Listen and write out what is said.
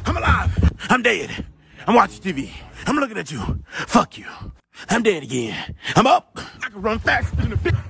I'm alive. I'm dead. I'm watching TV. I'm looking at you. Fuck you. I'm dead again. I'm up. I can run faster than a bitch.